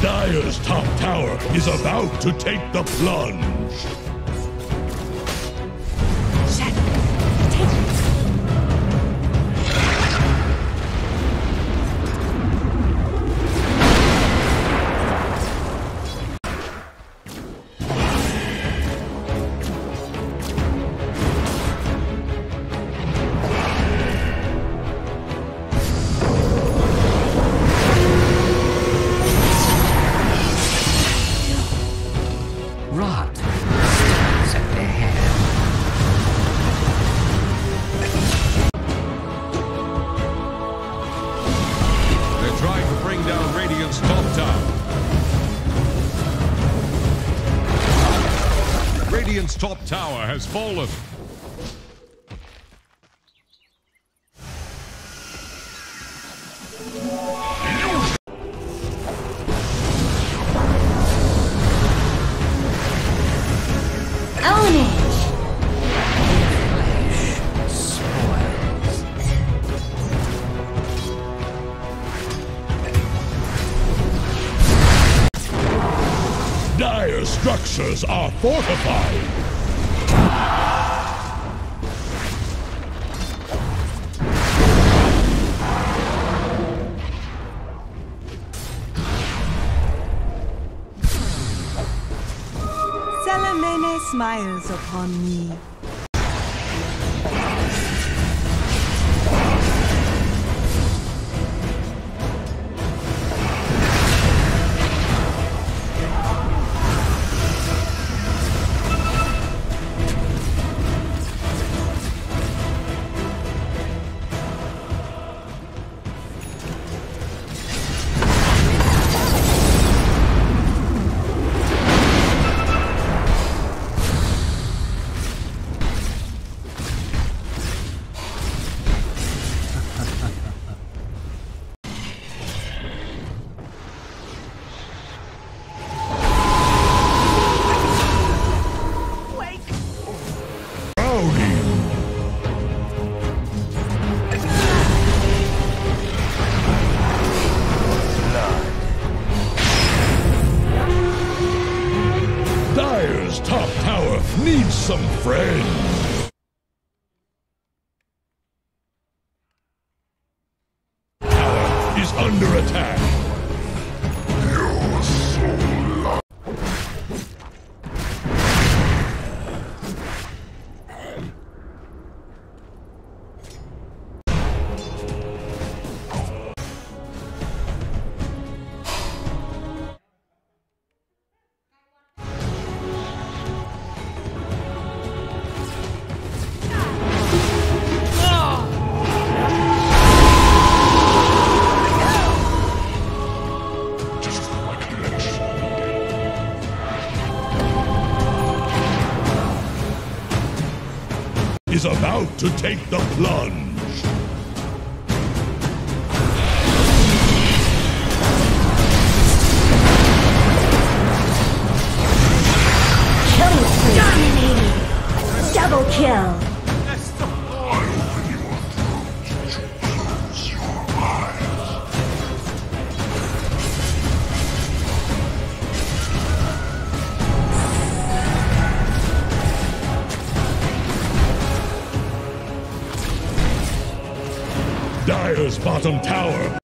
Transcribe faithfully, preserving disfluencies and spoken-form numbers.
Dire's top tower is about to take the plunge. Shadow, take it. Rot stands at their head. They're trying to bring down Radiant's top tower. Radiant's top tower has fallen. Ownage! Spoils. Dire structures are fortified. Salamene smiles upon me. Dire's top tower needs some friends. Tower is under attack. Your soul. Is about to take the plunge. Killing spree. Dominating. Double kill. Dire's bottom tower